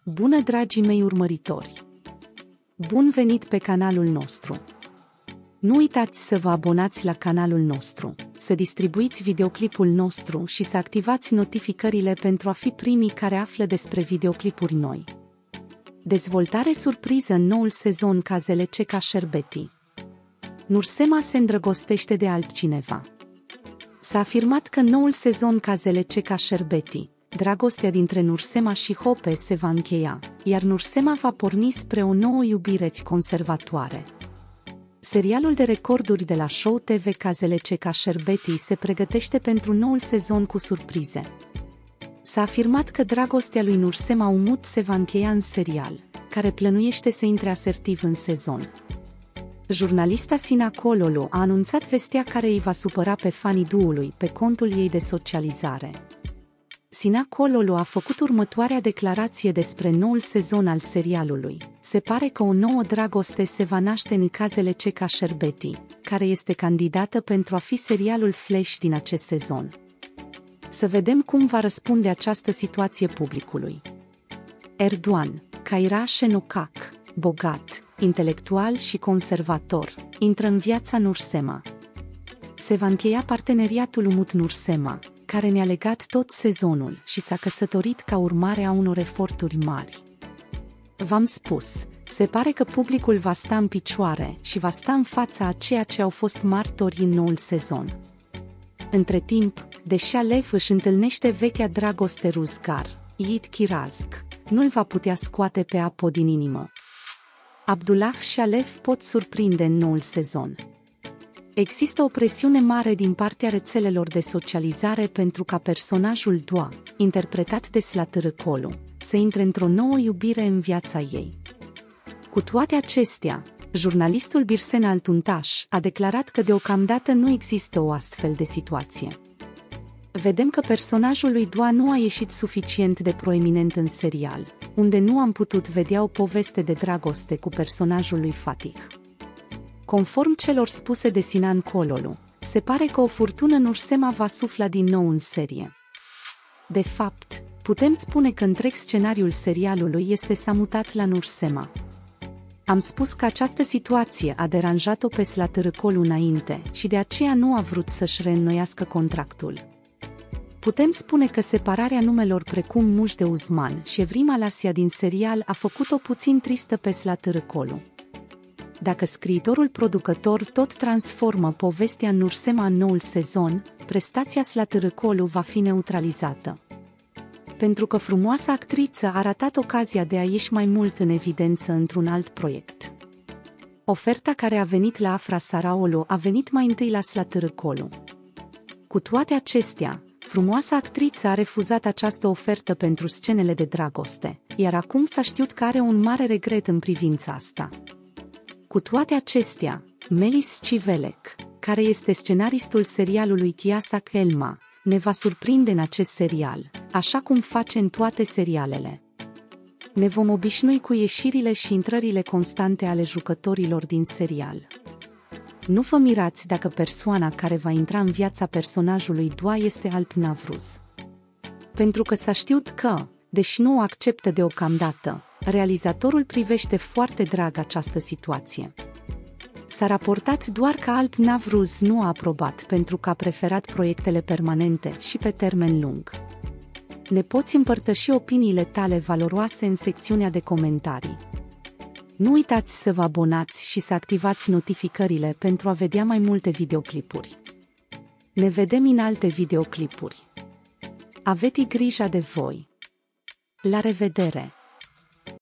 Bună, dragii mei urmăritori! Bun venit pe canalul nostru! Nu uitați să vă abonați la canalul nostru, să distribuiți videoclipul nostru și să activați notificările pentru a fi primii care află despre videoclipuri noi. Dezvoltare surpriză în noul sezon Cazelece ca Șerbeti. Nursema se îndrăgostește de altcineva. S-a afirmat că în noul sezon Cazelece ca Șerbeti, dragostea dintre Nursema și Hope se va încheia, iar Nursema va porni spre o nouă iubire conservatoare. Serialul de recorduri de la Show TV Cazelece ca Șerbeti se pregătește pentru noul sezon cu surprize. S-a afirmat că dragostea lui Nursema Umut se va încheia în serial, care plănuiește să intre asertiv în sezon. Jurnalista Sina Cololu a anunțat vestea care îi va supăra pe fanii duului pe contul ei de socializare. Sina Cololu a făcut următoarea declarație despre noul sezon al serialului. Se pare că o nouă dragoste se va naște în Cazelece ca Șerbeti, care este candidată pentru a fi serialul Flash din acest sezon. Să vedem cum va răspunde această situație publicului. Erdoğan, Kaira Şenokak, bogat, intelectual și conservator, intră în viața Nursema. Se va încheia parteneriatul Umut-Nursema, care ne-a legat tot sezonul și s-a căsătorit ca urmare a unor eforturi mari. V-am spus, se pare că publicul va sta în picioare și va sta în fața a ceea ce au fost martori în noul sezon. Între timp, deși Alev își întâlnește vechea dragoste Ruzgar, Yiğit Kirazg nu-l va putea scoate pe Apo din inimă. Abdullah și Alev pot surprinde în noul sezon. Există o presiune mare din partea rețelelor de socializare pentru ca personajul Doa, interpretat de Slatârâcolu, să intre într-o nouă iubire în viața ei. Cu toate acestea, jurnalistul Birsen Altuntaș a declarat că deocamdată nu există o astfel de situație. Vedem că personajul lui Doa nu a ieșit suficient de proeminent în serial, unde nu am putut vedea o poveste de dragoste cu personajul lui Fatih. Conform celor spuse de Sinan Cololu, se pare că o furtună Nursema va sufla din nou în serie. De fapt, putem spune că întreg scenariul serialului este s-a mutat la Nursema. Am spus că această situație a deranjat-o pe Slatârâcolu înainte și de aceea nu a vrut să-și reînnoiască contractul. Putem spune că separarea numelor precum Mușde Uzman și Evrim Alasia din serial a făcut-o puțin tristă pe Slatârâcolu. Dacă scriitorul producător tot transformă povestea în Nursema în noul sezon, prestația Slatârâcolu va fi neutralizată. Pentru că frumoasa actriță a ratat ocazia de a ieși mai mult în evidență într-un alt proiect. Oferta care a venit la Afra Saraolu a venit mai întâi la Slatârâcolu. Cu toate acestea, frumoasa actriță a refuzat această ofertă pentru scenele de dragoste, iar acum s-a știut că are un mare regret în privința asta. Cu toate acestea, Melis Civelec, care este scenaristul serialului Chiasak Elma, ne va surprinde în acest serial, așa cum face în toate serialele. Ne vom obișnui cu ieșirile și intrările constante ale jucătorilor din serial. Nu vă mirați dacă persoana care va intra în viața personajului Doa este Alp Navruz. Pentru că s-a știut că, deși nu o acceptă deocamdată, realizatorul privește foarte drag această situație. S-a raportat doar că Alp Navruz nu a aprobat pentru că a preferat proiectele permanente și pe termen lung. Ne poți împărtăși opiniile tale valoroase în secțiunea de comentarii. Nu uitați să vă abonați și să activați notificările pentru a vedea mai multe videoclipuri. Ne vedem în alte videoclipuri. Aveți grijă de voi! La revedere!